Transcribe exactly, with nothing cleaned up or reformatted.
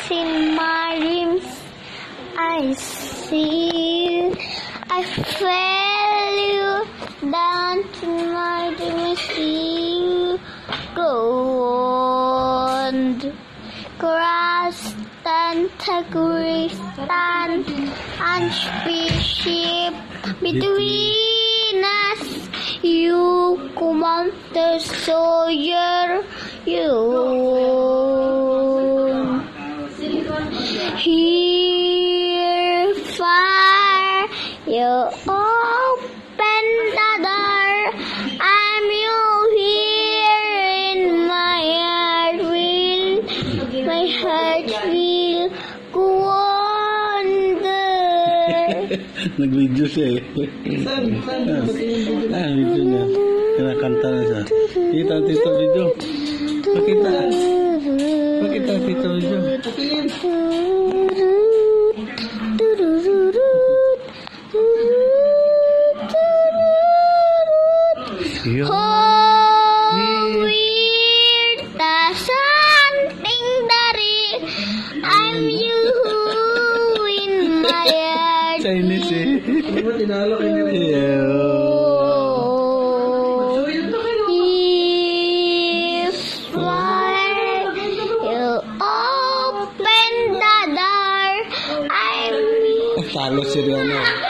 in my dreams. I see you. I feel you down to my dreams. You go on. Grass and agree stand and spaceship between us. You come on the soldier. You hear fire. You open the door. I'm you here in my heart. Will my heart will go on there. Nag-video siya eh. Ah, video niya. Kinakanta na siya. Kita tito video. Pakita. Pakita tito video. Oh, weird, there's something dari. I'm you in my heart. Chinese eh. If fire, you open the door. I'm Talo si Rihanna.